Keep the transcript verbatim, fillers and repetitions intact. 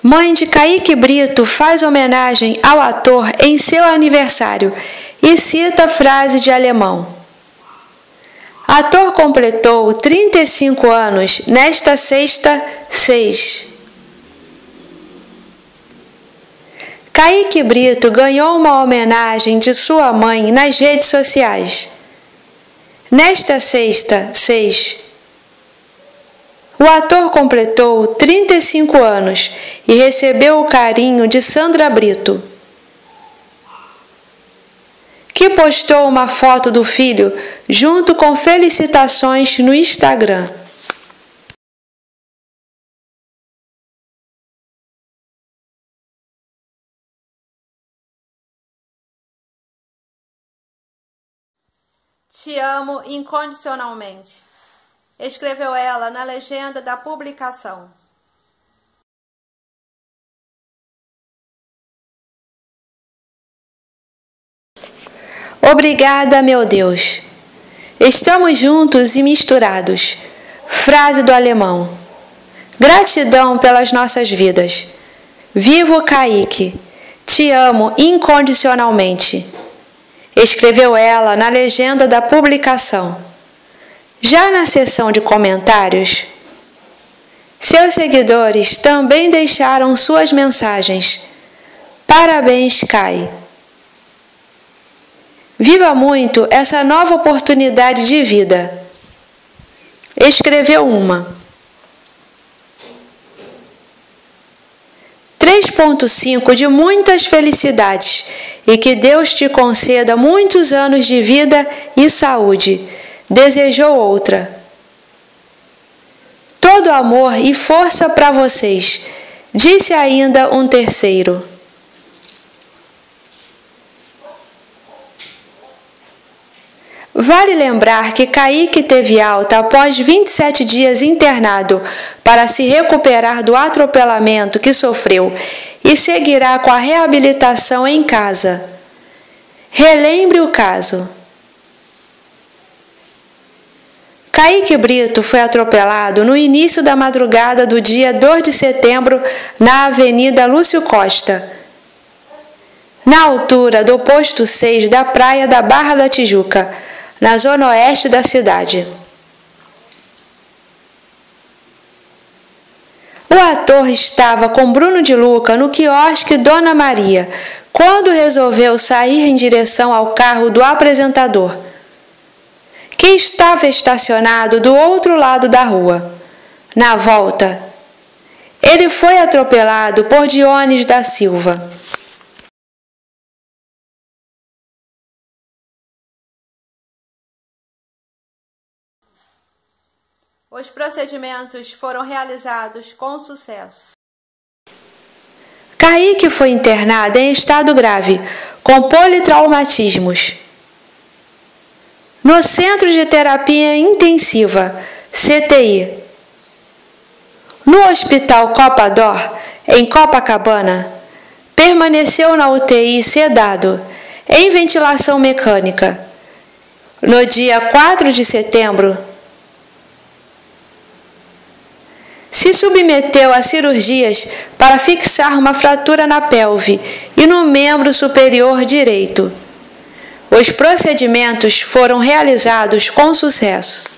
Mãe de Kaique Brito faz homenagem ao ator em seu aniversário e cita a frase de Alemão. Ator completou trinta e cinco anos nesta sexta, seis. Kaique Brito ganhou uma homenagem de sua mãe nas redes sociais. Nesta sexta, seis. O ator completou trinta e cinco anos e recebeu o carinho de Sandra Brito, que postou uma foto do filho junto com felicitações no Instagram. Te amo incondicionalmente, escreveu ela na legenda da publicação. Obrigada, meu Deus. Estamos juntos e misturados. Frase do Alemão. Gratidão pelas nossas vidas. Vivo Kaique. Te amo incondicionalmente. Escreveu ela na legenda da publicação. Já na seção de comentários, seus seguidores também deixaram suas mensagens. Parabéns, Kai. Viva muito essa nova oportunidade de vida. Escreveu uma. três ponto cinco de muitas felicidades e que Deus te conceda muitos anos de vida e saúde. Desejou outra. Todo amor e força para vocês, disse ainda um terceiro. Vale lembrar que Kaique teve alta após vinte e sete dias internado para se recuperar do atropelamento que sofreu e seguirá com a reabilitação em casa. Relembre o caso. Kaique Brito foi atropelado no início da madrugada do dia dois de setembro na Avenida Lúcio Costa, na altura do posto seis da praia da Barra da Tijuca, na zona oeste da cidade. O ator estava com Bruno de Luca no quiosque Dona Maria, quando resolveu sair em direção ao carro do apresentador, que estava estacionado do outro lado da rua. Na volta, ele foi atropelado por Dionis da Silva. Os procedimentos foram realizados com sucesso. Kaique foi internado em estado grave, com politraumatismos, no Centro de Terapia Intensiva, C T I. No Hospital Copador, em Copacabana, permaneceu na U T I sedado, em ventilação mecânica. No dia quatro de setembro, se submeteu a cirurgias para fixar uma fratura na pelve e no membro superior direito. Os procedimentos foram realizados com sucesso.